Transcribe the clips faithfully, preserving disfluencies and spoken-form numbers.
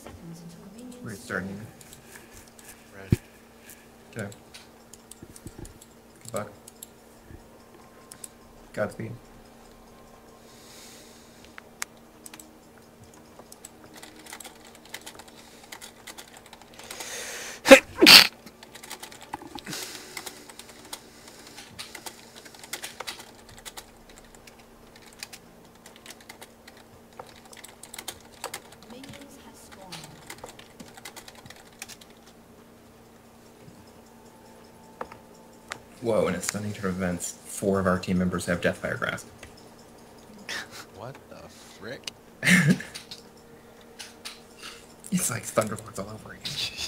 We're starting. Red. Okay. Good luck. Godspeed. Whoa, in a stunning turn of events, four of our team members have Deathfire Grasp. What the frick? It's like Thunderlords all over again.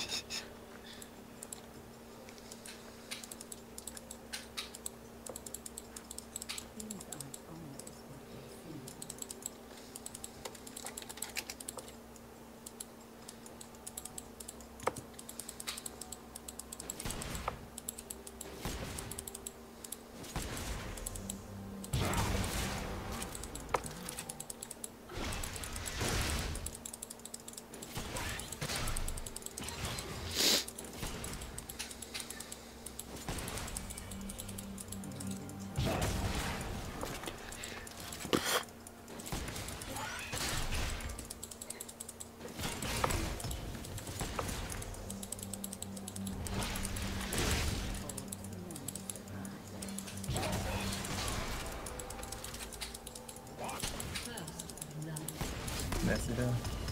Mess it up.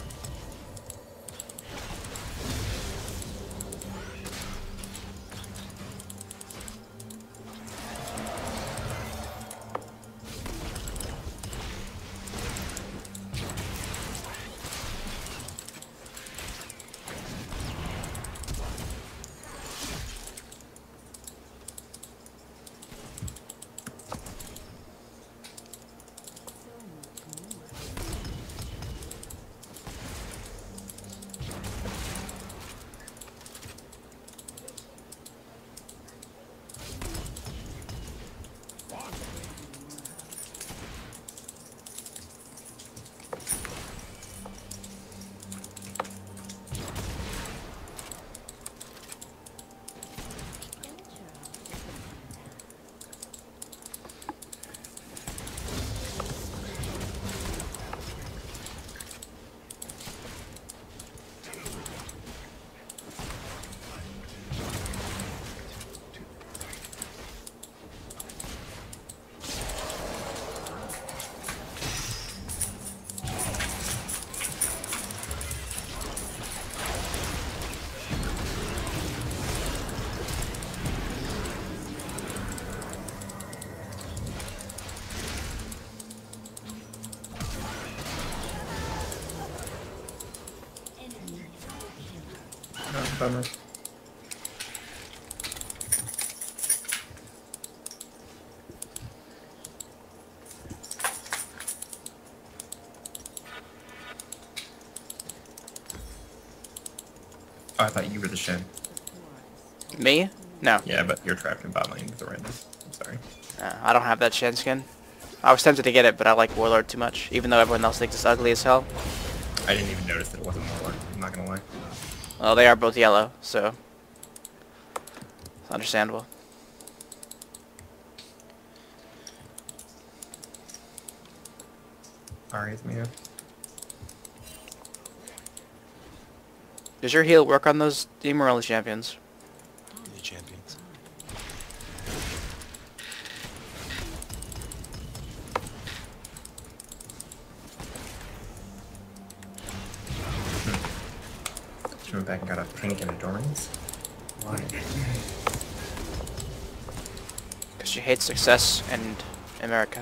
Oh, bummer. Oh, I thought you were the Shen. Me? No. Yeah, but you're trapped in bot lane with the random. I'm sorry. Uh, I don't have that Shen skin. I was tempted to get it, but I like Warlord too much, even though everyone else thinks it's ugly as hell. I didn't even notice that it wasn't Warlord. I'm not gonna lie. Well, they are both yellow, so it's understandable. Alright, Mia. Does your heal work on those Immortal champions? The champions. She went back and got a pink and a Dorans. Why? Because she hates success and America.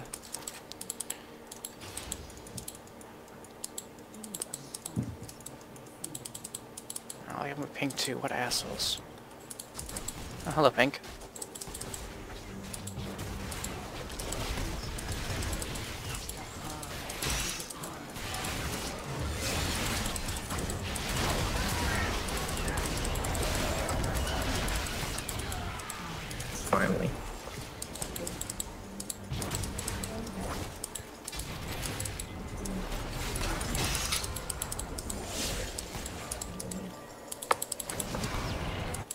Oh, I have a pink too. What assholes. Oh, hello, pink. Finally.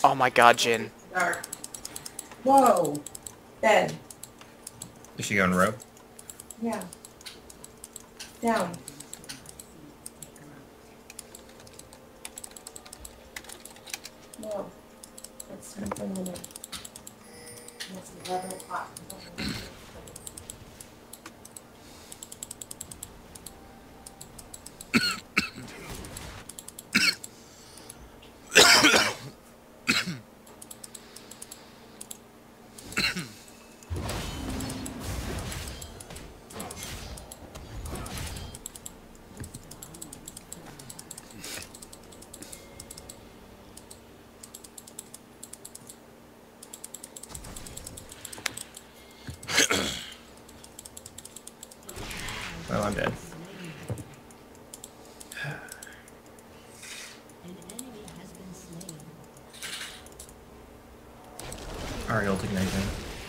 Oh my god, Jin. Dark. Whoa. Dead. Is she going rogue? Yeah. Down. No. It's something in it. It's eleven o'clock. Well, I'm dead. Alright, ult igniting.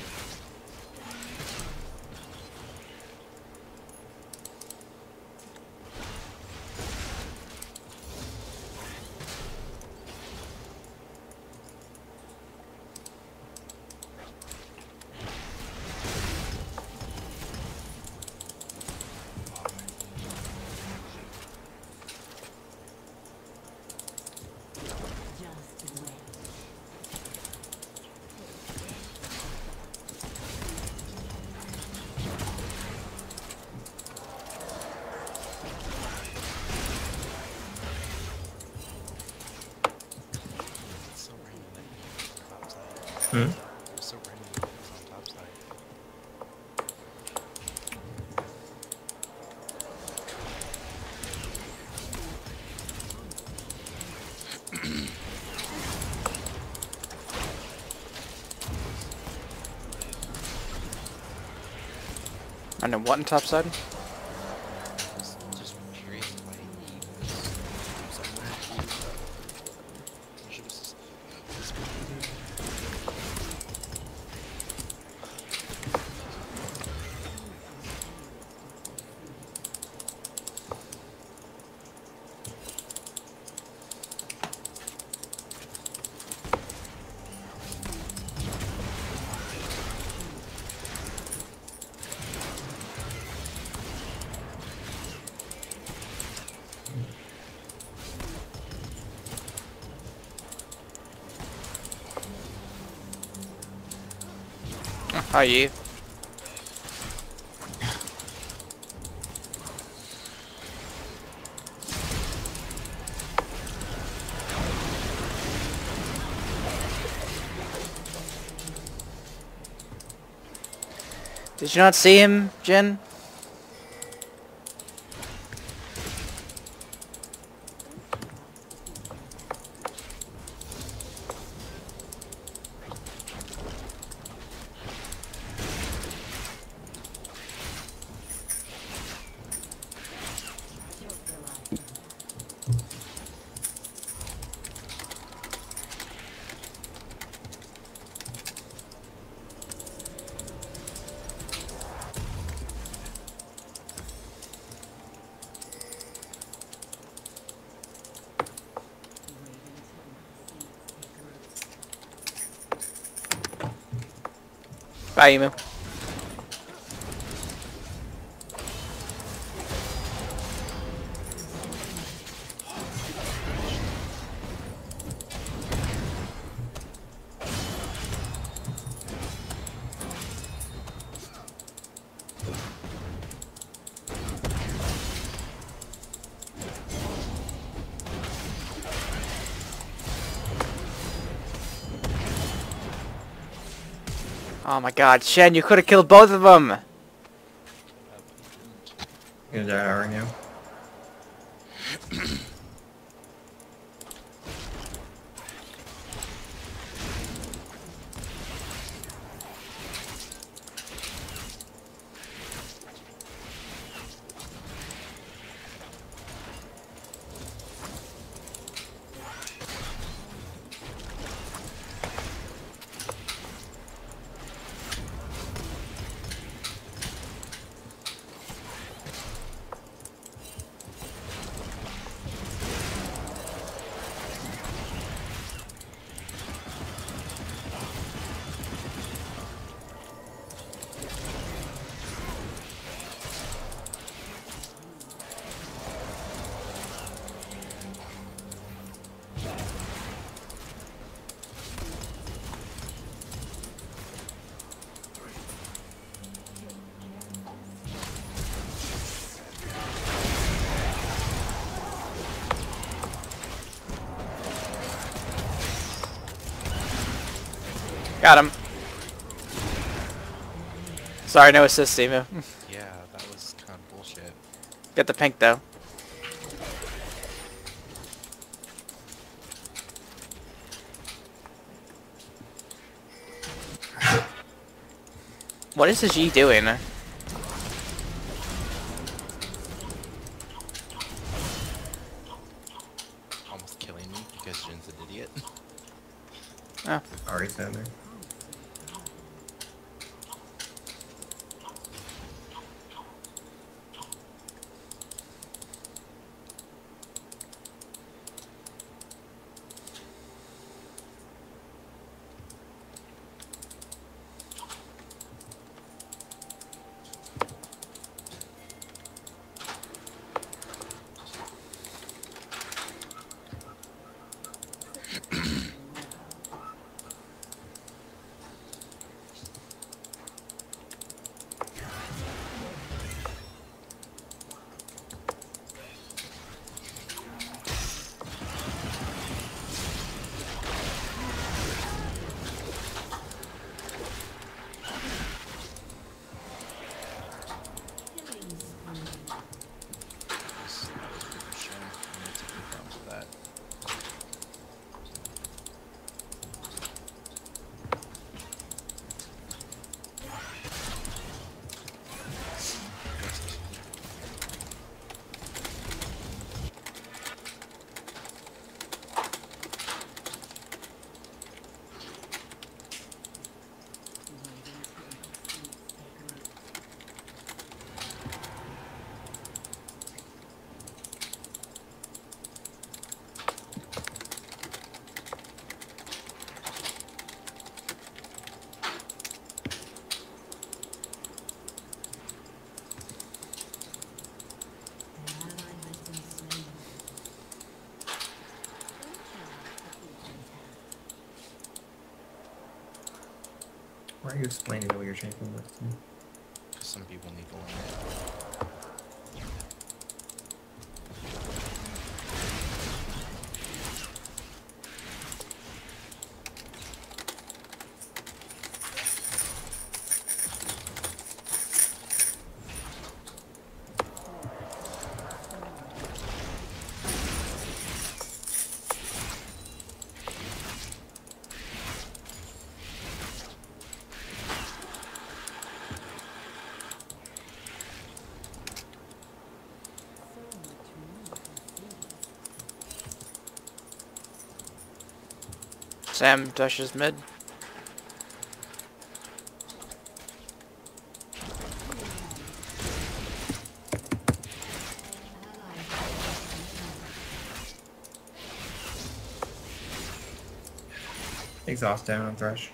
It's so random that he was on top side. Hmm? It's so random that he was on top side. I know what in top side? Just, just curious why he was somewhere. He should have just. just How are you? Did you not see him, Jin? Bye, Emu. Oh my god, Shen, you could have killed both of them! Gonna die right now. Got him. Sorry, no assist, Emu. Yeah, that was kind of bullshit. Get the pink though. What is the G doing? Almost killing me because Jin's an idiot. Oh. Ari's down there. Shin, I'm gonna take you down for that. Why are you explaining what you're champion with? to me? Because some people need to learn it. Sam dashes mid. Exhaust down on Thresh.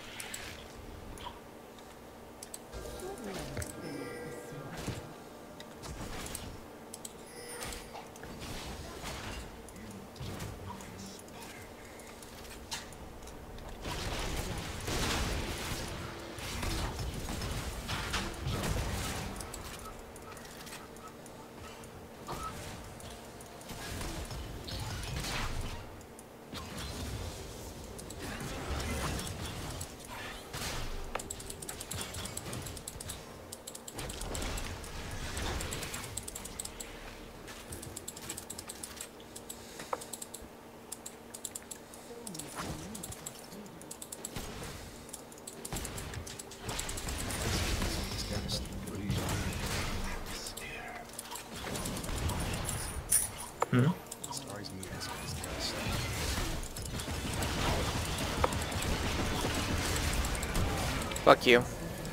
Hmm? Starry's moving space test. Fuck you.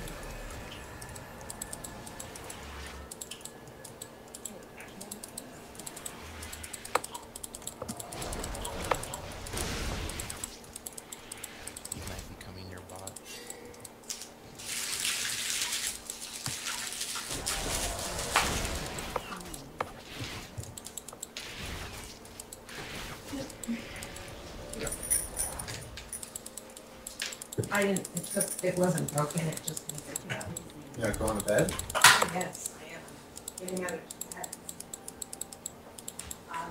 You might be coming your bot. I didn't, it took, it wasn't broken, it just needed to go. Yeah, going to bed? Yes, I am. Getting out of bed. Um,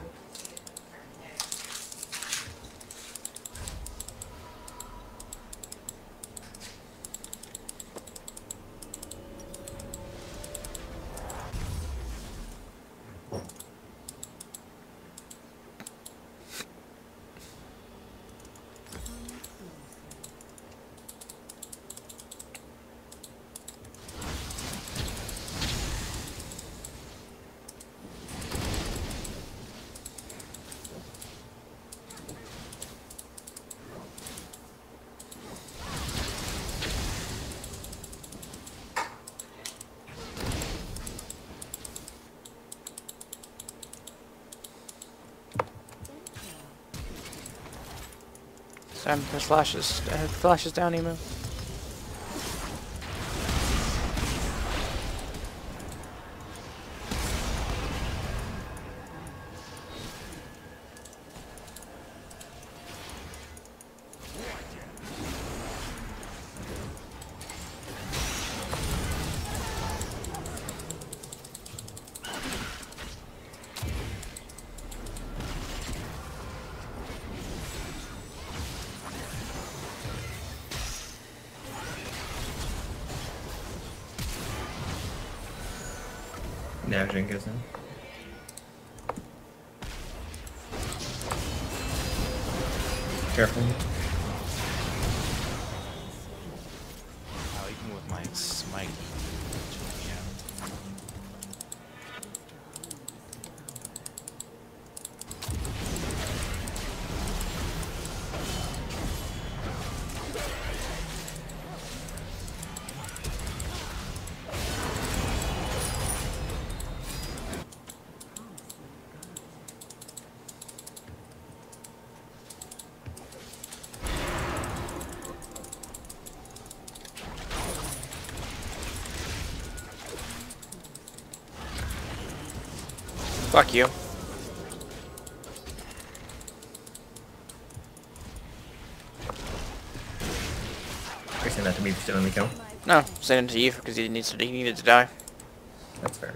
Sam, the slash is, uh, flash is down, Emu. Now Jin goes in. Careful. Oh, even with my smite. Yeah. Fuck you. Are you saying that to me still in the kill? No, send him to you because he needs to. He needed to die. That's fair.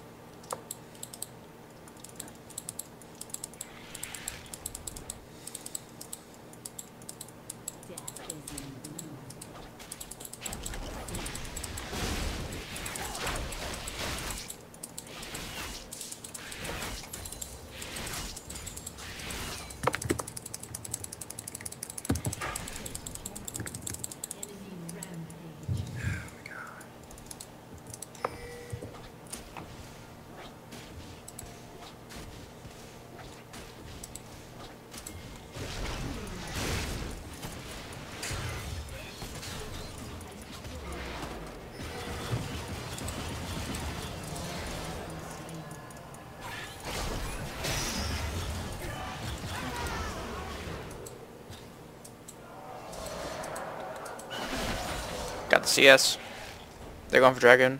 Got the C S. They're going for dragon.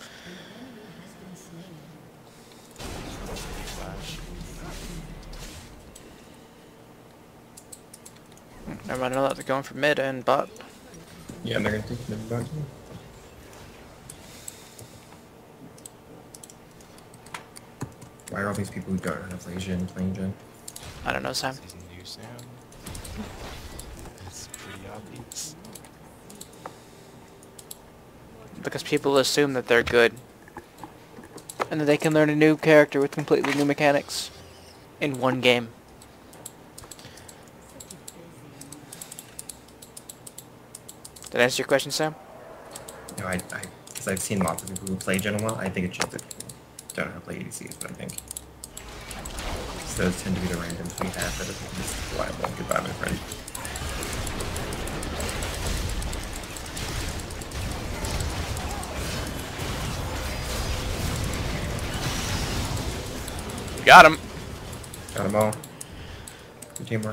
Flash. Never mind, I know that they're going for mid and bot. Yeah, they're gonna take mid back. Why are all these people who don't have Legion playing Jin? I don't know, Sam. He's new Sam. It's pretty obvious. Because people assume that they're good. And that they can learn a new character with completely new mechanics. In one game. Did I answer your question, Sam? No, I, I, because I've seen lots of people who play Jin a lot. I think it's just that people don't know how to play A D Cs, but I think. So those tend to be the randoms we have that are just reliable. Goodbye, my friend. Got him. Got them all. Good teamwork.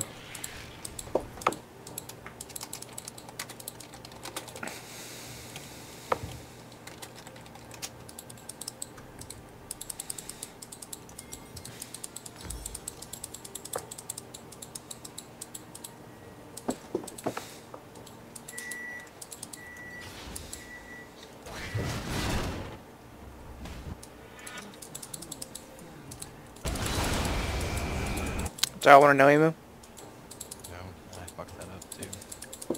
Do I want to know, Emu? No, I fucked that up too.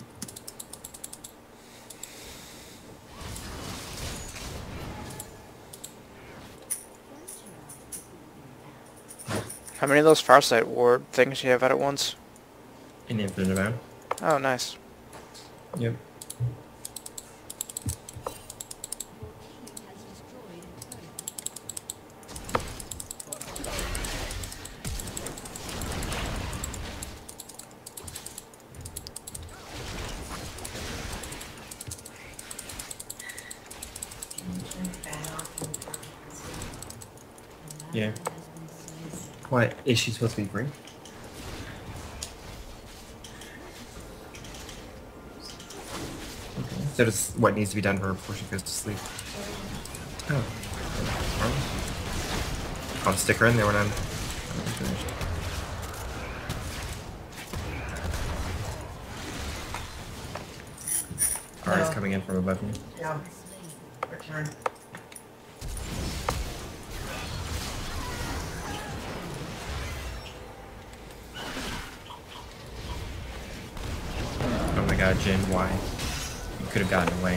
How many of those Farsight ward things do you have out at once? An infinite amount. Oh, nice. Yep. Yeah. What? Is she supposed to be free? So does what needs to be done for her before she goes to sleep. Oh. I'll just stick her in there when I'm, when I'm finished. Ari's No. coming in from above me. Yeah. Return. Oh my god, Jin, why? You could have gotten away.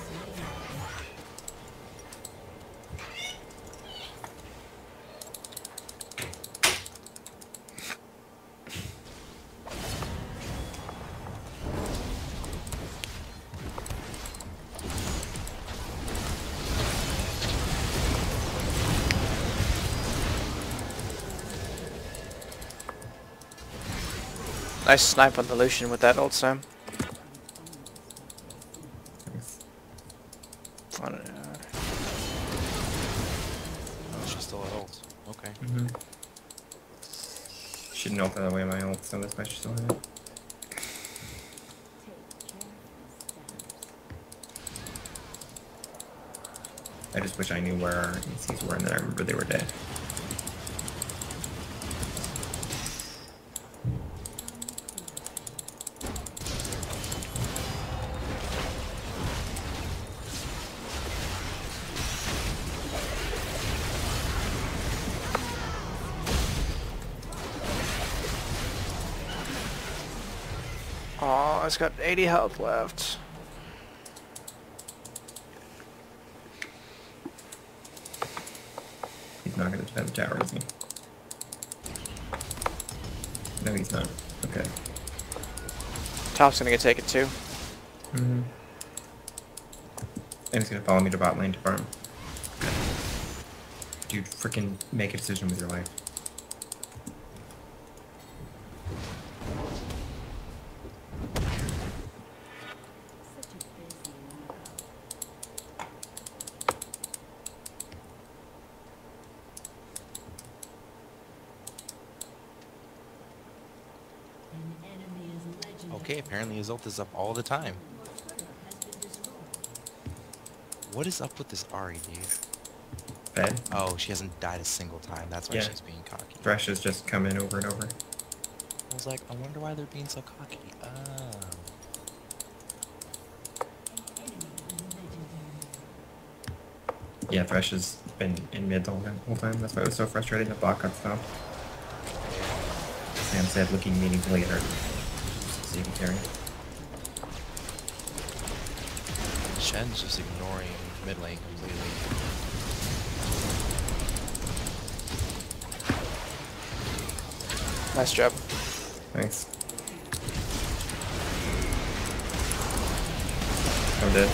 Nice snipe on the Lucian with that old Sam. Thanks. I don't know. Oh, she's still at ult. Okay. Mm-hmm. Shouldn't ult that way my ult, so that's why she's still in it. I just wish I knew where our A Cs were and then I remember they were dead. Oh, it's got eighty health left. He's not gonna defend the tower, is he? No, he's not. Okay. Top's gonna get taken too. Mm-hmm. And he's gonna follow me to bot lane to farm. Good. Dude, freaking make a decision with your life. Okay, apparently his ult is up all the time. What is up with this Ahri, dude? Fed. Oh, she hasn't died a single time. That's why Yeah. she's being cocky. Thresh has just come in over and over. I was like, I wonder why they're being so cocky. Oh. Yeah, Thresh has been in mid the whole time. whole time. That's why it was so frustrating that bot got stopped. Sam said, looking meaningfully at her. See if you carry. Shen's just ignoring mid lane completely. Nice job. Thanks. I'm dead.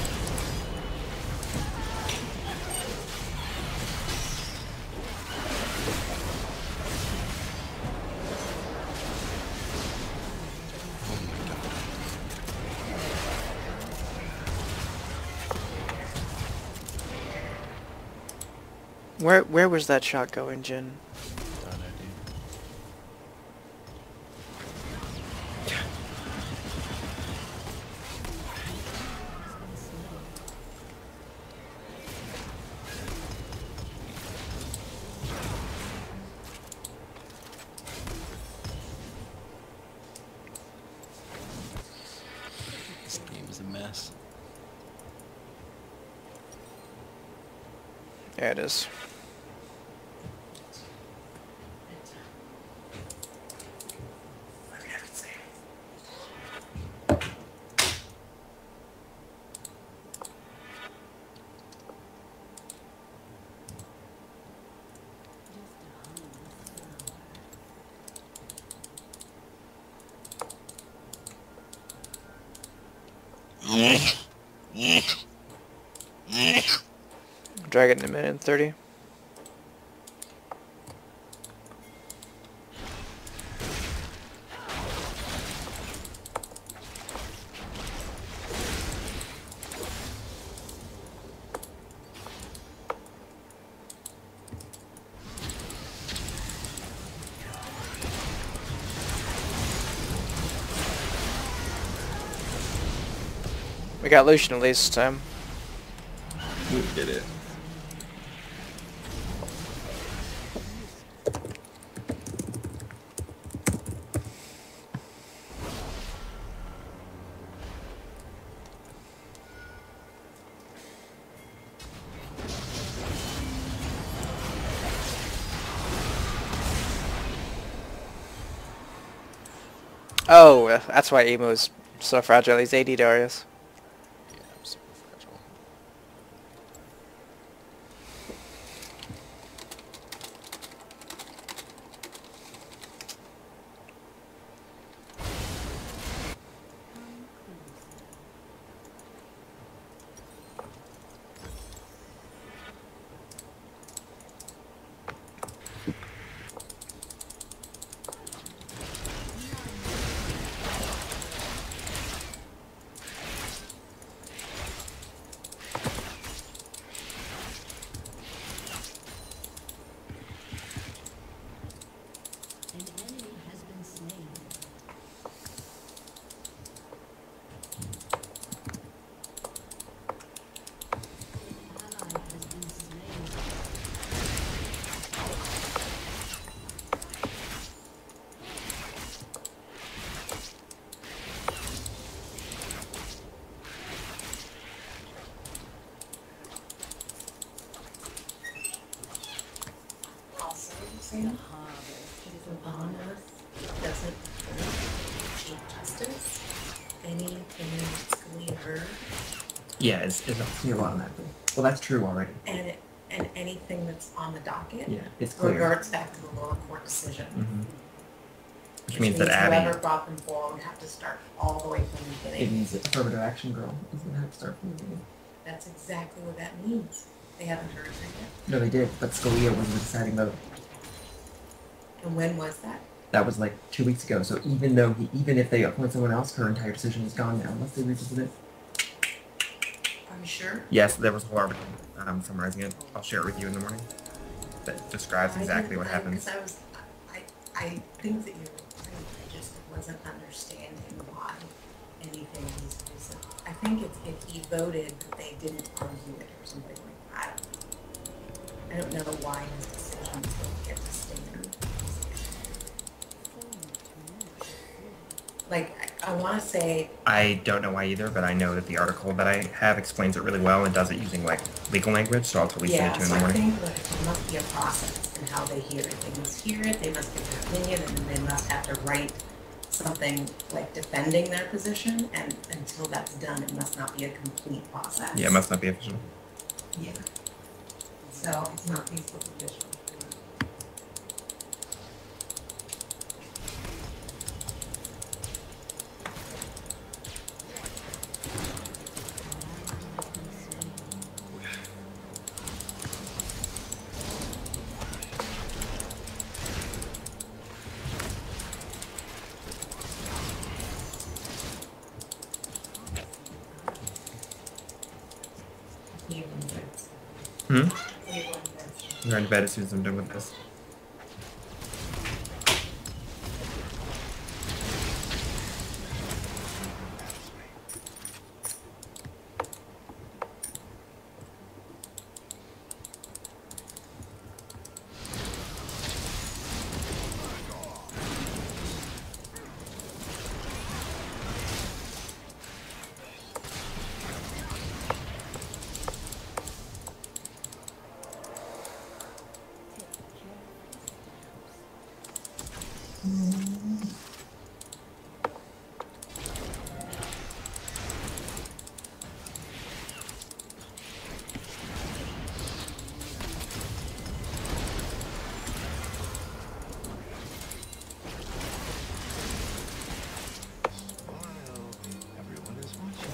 Oh my god. Where where was that shot going, Jin? Don't know, dude. This game is a mess. Yeah, it is. Dragon in a minute and thirty. We got Lucian at least. Um, We did it. oh, uh, that's why Emo is so fragile. He's A D Darius. Yeah, I'm super fragile. Also, Sam, the honor doesn't do justice. Anything Scalia heard, Yeah, it's, it's clear automatically. Well, that's true already. and it, and anything that's on the docket Yeah, it's clear. reverts back to the lower court decision. Mm-hmm. Which means that Abby. whoever brought them forward would have to start all the way from the It beginning. means that affirmative action girl is gonna have to start from the beginning. That's exactly what that means. They haven't heard that yet. No, they did, but Scalia was the deciding vote. And when was that? That was like two weeks ago. So even though he, even if they appoint someone else, her entire decision is gone now, unless they revisit it. Are you sure? Yes, there was a whole article um, summarizing it. I'll share it with you in the morning. That describes I exactly didn't- what I- happens. 'cause I was, I, I think that you were right. I just wasn't understanding why anything was, was, I think it's if he voted, but they didn't argue it or something like that. I don't know why his decisions don't get to stand. Like, I, I wanna say, I don't know why either, but I know that the article that I have explains it really well and does it using like legal language. So I'll totally send yeah, it to you in so the I morning. think that there must be a process in how they hear it. They must hear it, they must give their opinion, and then they must have to write something like defending their position, and until that's done, it must not be a complete process. Yeah, it must not be official. Yeah. So it's not feasible official. Hmm? I'm going to bed as soon as I'm done with this. Everyone is watching.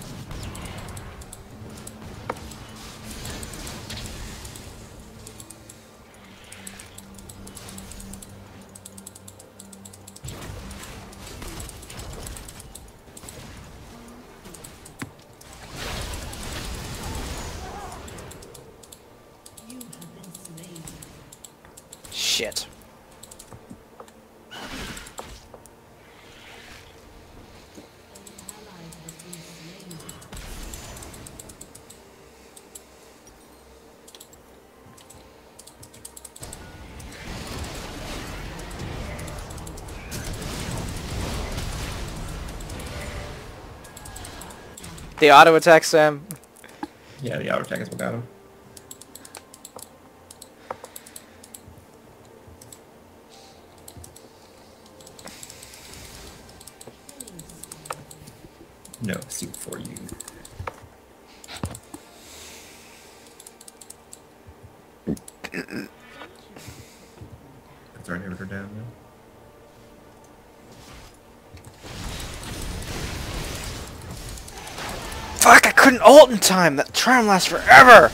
Shit. The auto attack, Sam. Yeah, the auto attack is what got him. No suit for you. Let's our inhibitor down now. Fuck, I couldn't ult in time! That charm lasts forever!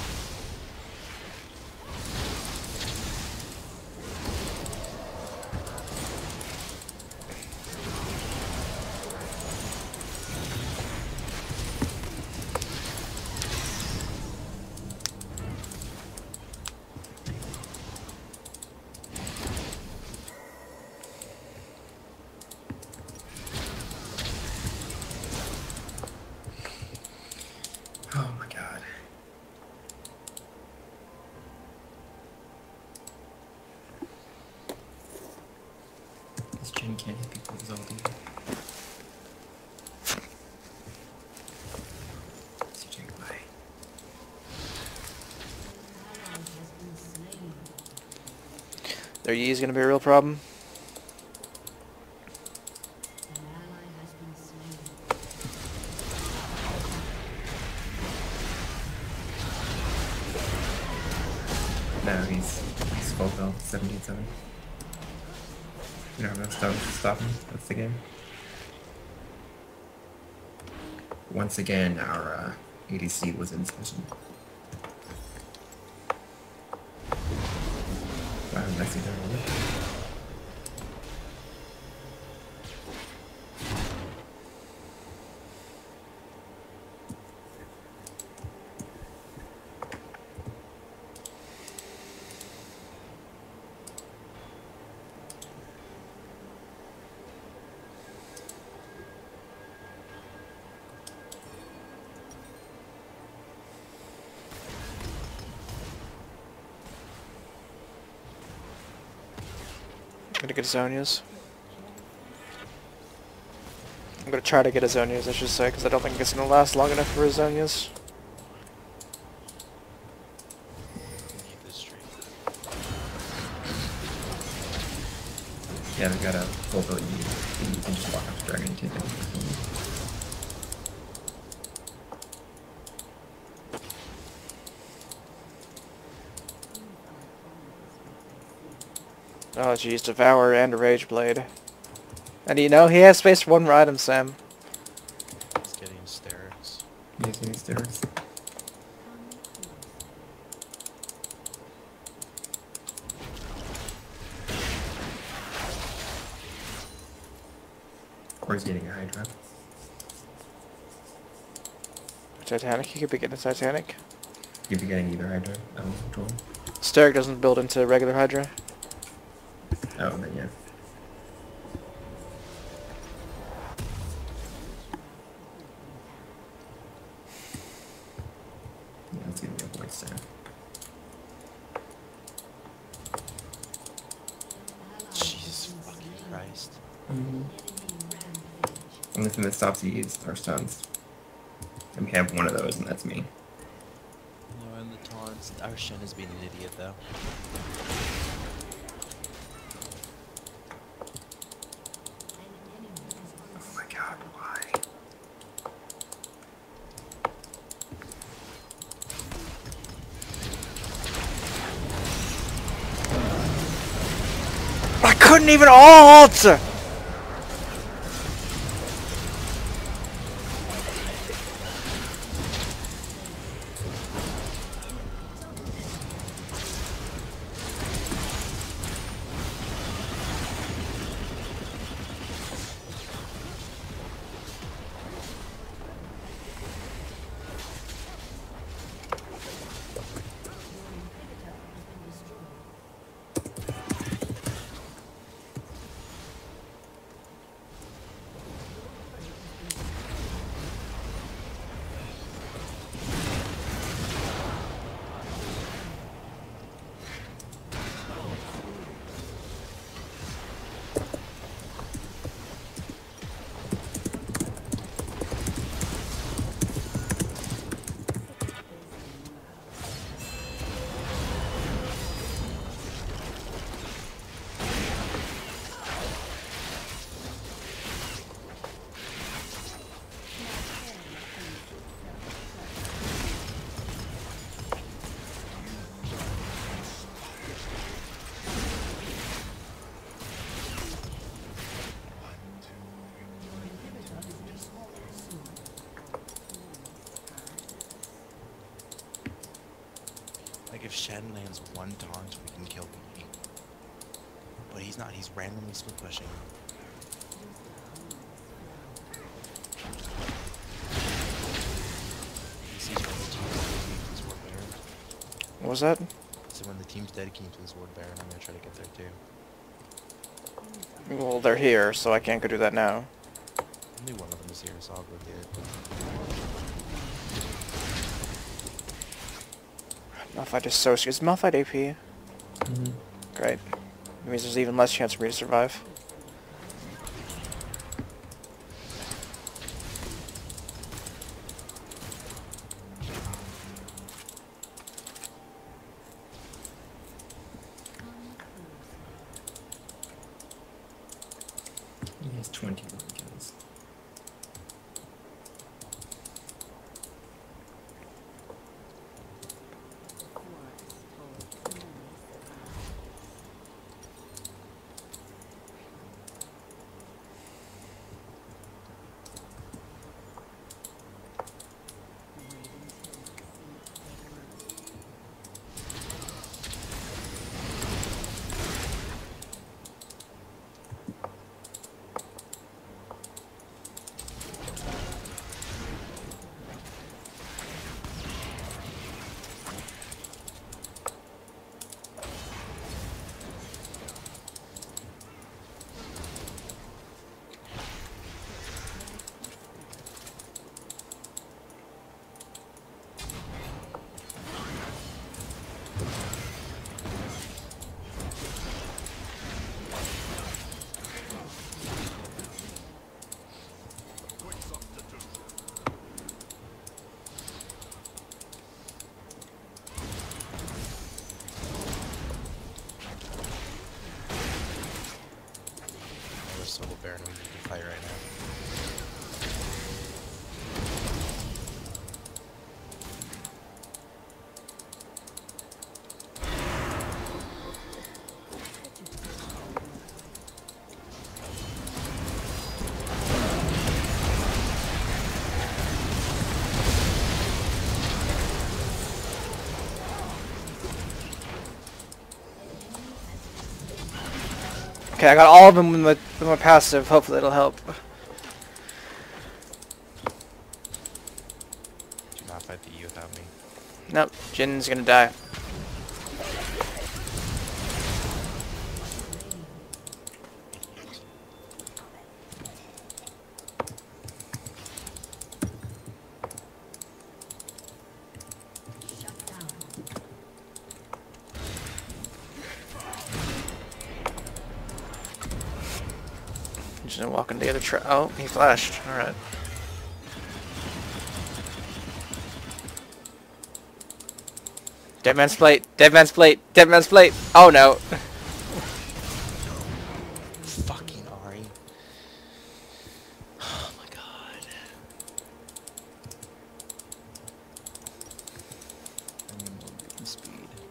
Oh my god. This Jin can't hit people with his ulti. C J, why? Their Yi is gonna be a real problem. No, he's he's full health, seventeen seven. You don't have enough stones to stop him. That's the game. Once again, our uh, A D C was insufficient. Wow, nicely done. I'm gonna get Zonia's. I'm gonna try to get a Zonia's, I should say, because I don't think it's gonna last long enough for a Zonia's. Need this streak. Yeah, they've got a full build you need. You can just walk up to Dragon and take it. Oh jeez, Devour and a Rage Blade. And you know, he has space for one more item, Sam. He's getting hysterics. He's getting stairs. Or he's getting a Hydra. Titanic, he could be getting a Titanic. You'd be getting either Hydra. Um, control. Steric doesn't build into regular Hydra. Oh, then yeah. Yeah, let's get the avoid there. Jesus fucking Christ. Mm-hmm. Only thing that stops you is our stuns. And we have one of those, and that's me. No, and the taunts. Our Shen is being an idiot though. Oh my god, why? I couldn't even ult! Like if Shen lands one taunt, we can kill him. But he's not. He's randomly split pushing. He sees when the team's dedicated to this Ward Baron. What was that? So when the team's dedicated to this Ward Baron, I'm gonna try to get there too. Well, they're here, so I can't go do that now. Only one of them is here, so I'll go get it. Malphite is so scared. Is Malphite A P? Mm-hmm. Great. It means there's even less chance for me to survive. He has twenty-one kills. There's solo Baron we need to fight right now. Okay, I got all of them with my, with my passive. Hopefully it'll help. Do not fight the E without me. Nope, Jin's gonna die. Just gonna walk into the other tra- oh, he flashed. Alright. Dead man's plate! Dead man's plate! Dead man's plate! Oh no! Fucking Ari. Oh my god. I need more movement speed.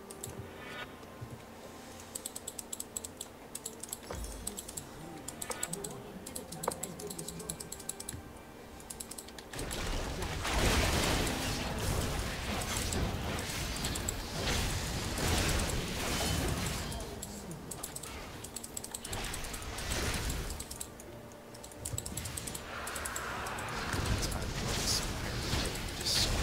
It's my voice. Just so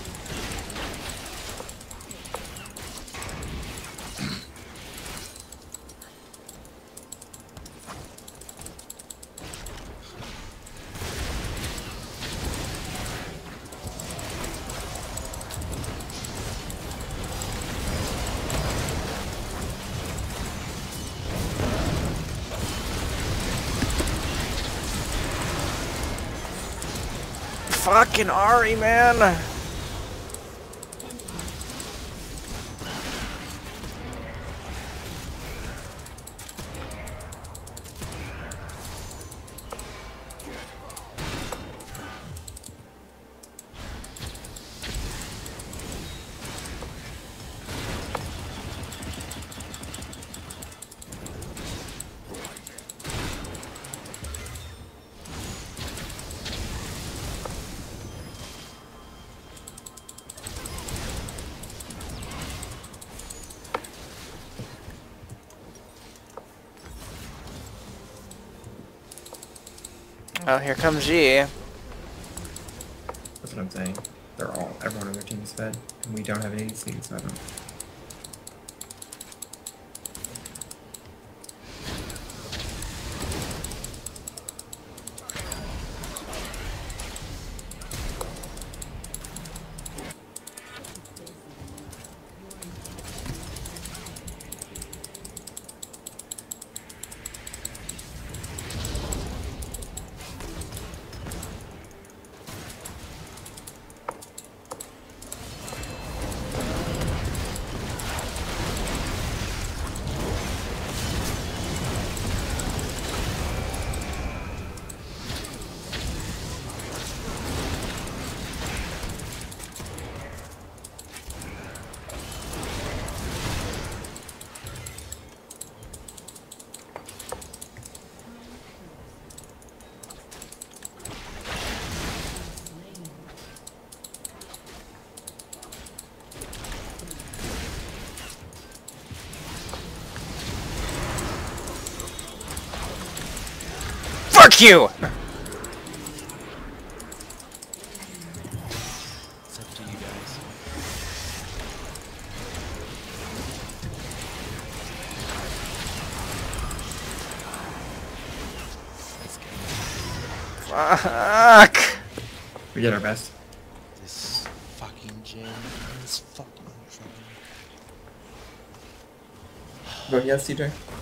Fucking Ari, man! Oh, here comes G. That's what I'm saying. They're all, everyone on their team is fed, and we don't have an A D C, so I don't. Fuck you! It's up to you guys. Fuck! We did our best. This fucking Jin is fucking trouble. Vote yes, C J.